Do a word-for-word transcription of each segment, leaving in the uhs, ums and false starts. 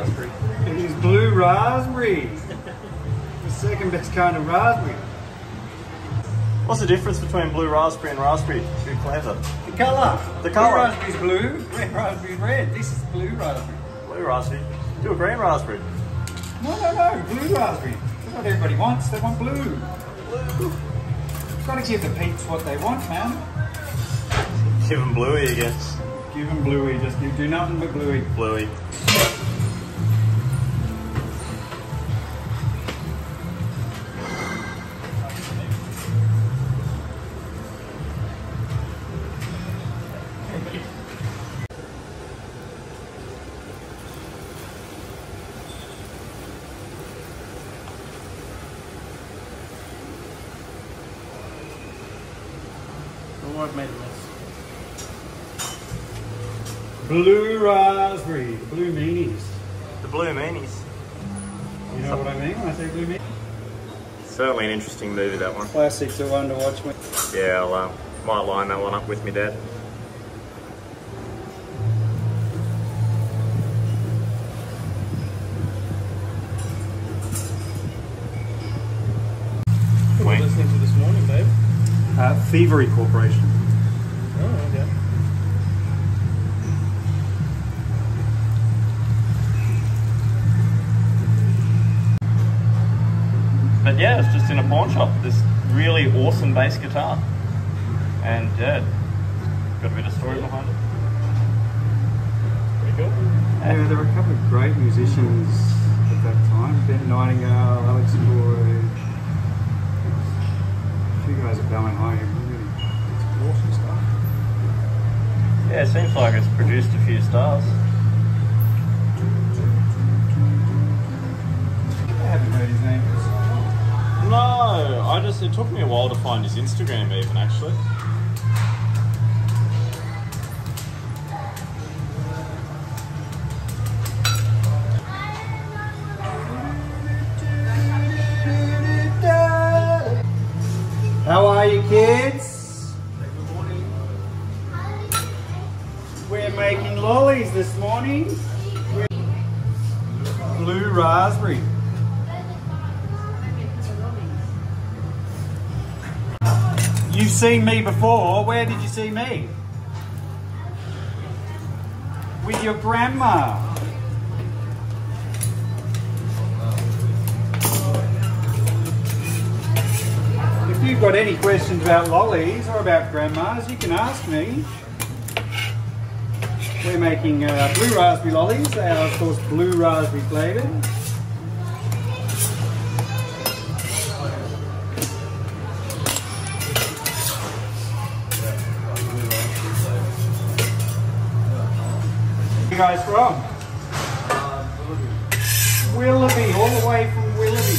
raspberry. It is blue raspberry. The second best kind of raspberry. What's the difference between blue raspberry and raspberry? Good flavour. The colour. The colour. Blue raspberry's blue, red raspberry's red. This is blue raspberry. Blue raspberry. Do a green raspberry. No, no, no, blue raspberry. That's what everybody wants. They want blue. Blue. Gotta give the peeps what they want, man. Give them bluey again. Give them bluey. Just you do nothing but bluey. Bluey. I've made a mess. Blue raspberry, the blue meanies. The blue meanies. You know what I mean when I say blue meanies? Certainly an interesting movie, that one. Classics are one to watch me. Yeah, I'll uh, might line that one up with me, Dad. What were you listening to this morning, babe? Uh, Thievery Corporation. Oh, okay. But yeah, it's just in a pawn shop. This really awesome bass guitar. And yeah, got a bit of story behind it. Pretty cool. Yeah, there were a couple of great musicians at that time. Ben Nightingale, Alex Boyd. A few guys at Balmain High. Really, it's awesome stuff. Yeah, it seems like it's produced a few stars. I haven't heard his name for so long. No, I just, it took me a while to find his Instagram even, actually. How are you, kids? We're making lollies this morning. We're blue raspberry. You've seen me before. Where did you see me? With your grandma. If you've got any questions about lollies or about grandmas, you can ask me. We're making uh, blue raspberry lollies. They are, of course, blue raspberry flavoured. Where are you guys from? Willoughby, all the way from Willoughby.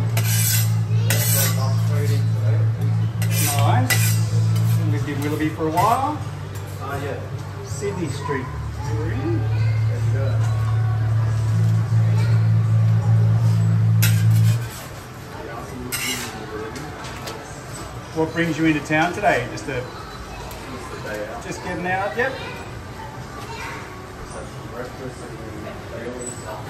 Nice. Lived in Willoughby for a while. Ah, yeah. Sydney Street. What brings you into town today? Just a, just getting out, yep. Breakfast and they always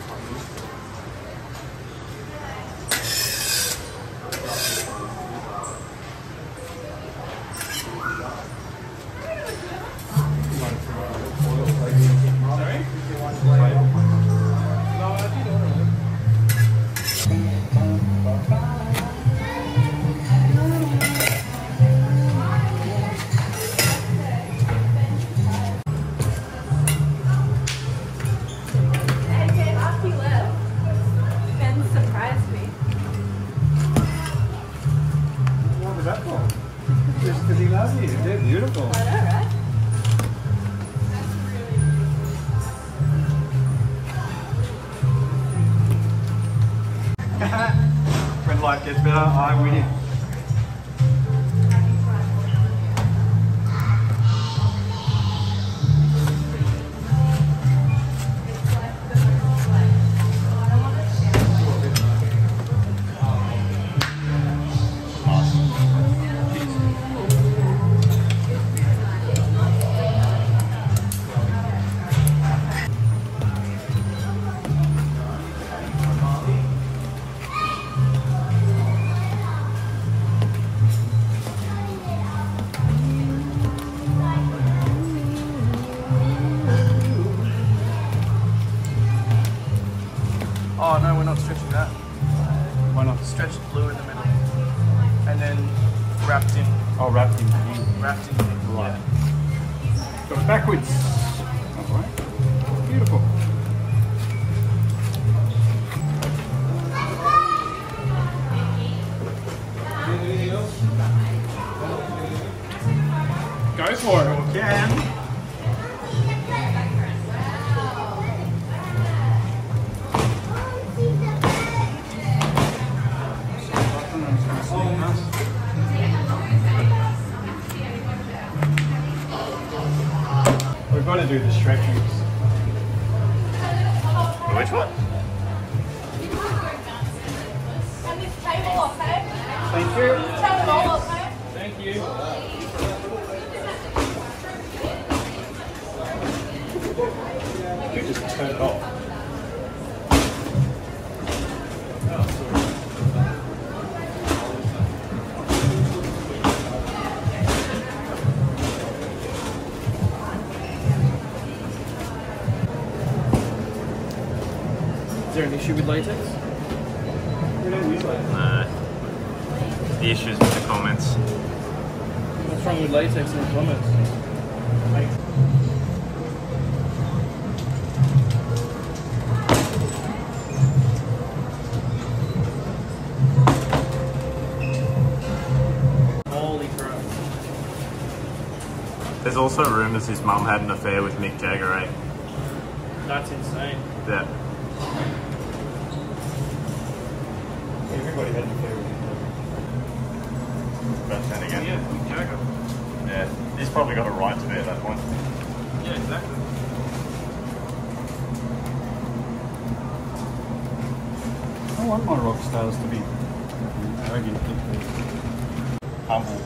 They're beautiful. I know, right? When life gets better, I win. that. Why not? Stretched blue in the middle. And then wrapped in, Oh, wrapped in pink. wrapped in pink. Right. Got it backwards. Alright. Beautiful. Go for it. Or can. We've got to do the stretchings. Which one? Thank you. Thank you. You just turn it off. Is there an issue with latex? We don't use latex. Nah. The issues with the comments. What's wrong with latex in the comments? Holy crap. There's also rumours his mum had an affair with Mick Jagger, eh? That's insane. Yeah. Everybody had an affair with But then again, Yeah, Mick Jagger. yeah, he's probably got a right to be at that point. Yeah, exactly. I want my rock stars to be arrogant. Humble.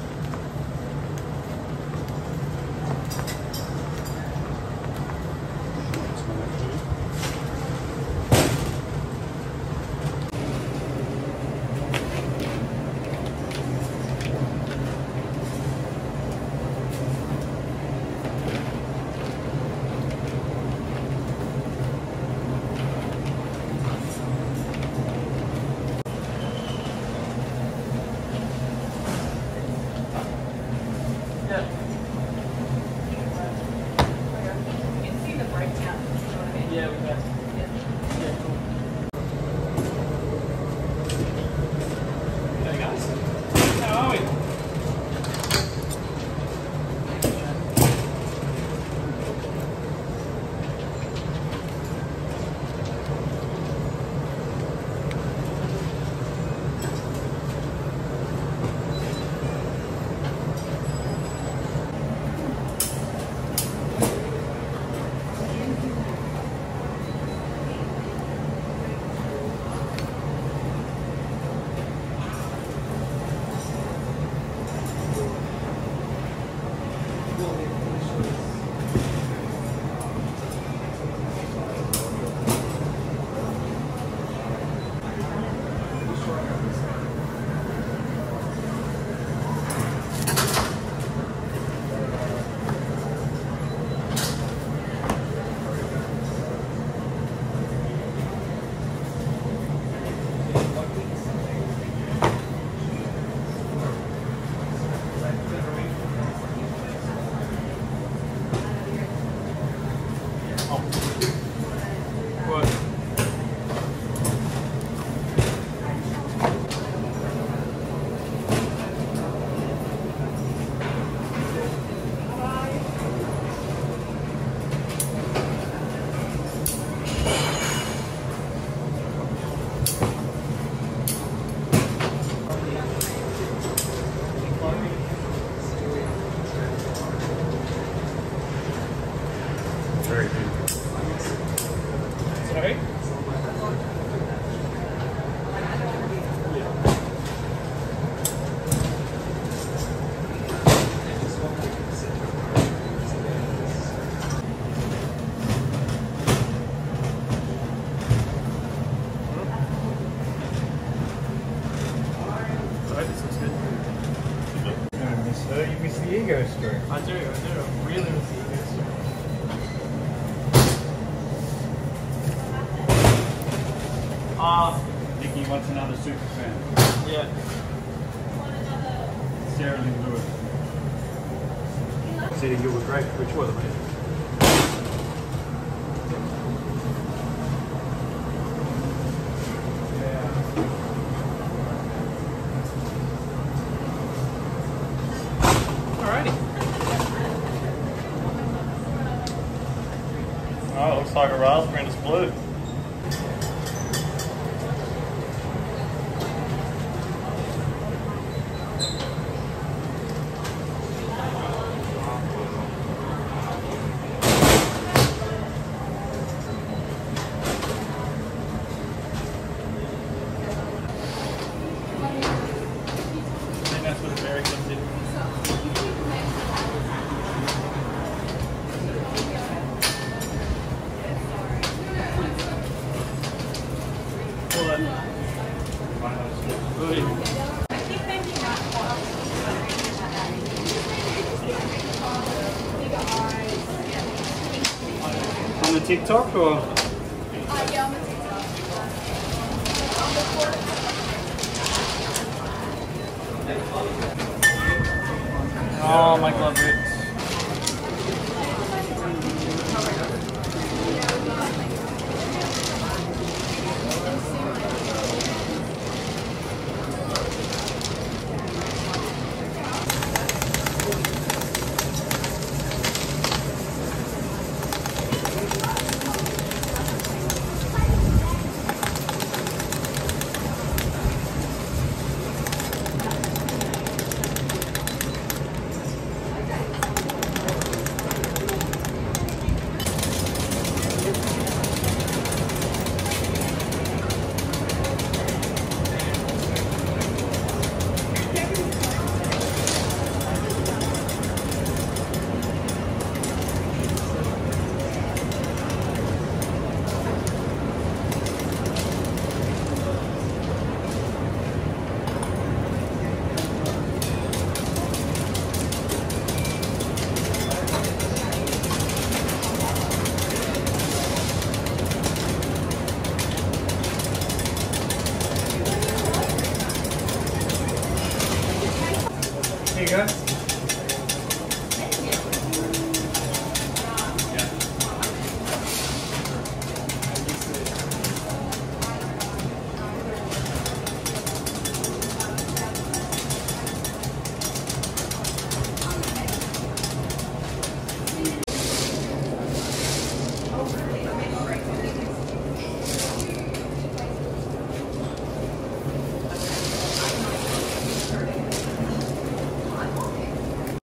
Yeah, we can. Yeah, cool. Hey guys, how are we? Very good. Sorry? So you miss the ego stroke. I do, I do. I really miss the ego stroke. Uh, You wants another super fan. Yeah. Sarah Lynn Lewis. Said you were great. Which was it, mate? Alrighty. Oh, it looks like a raspberry and it's blue. I think that's what the berry comes in. On the TikTok or? Oh, my glove ripped.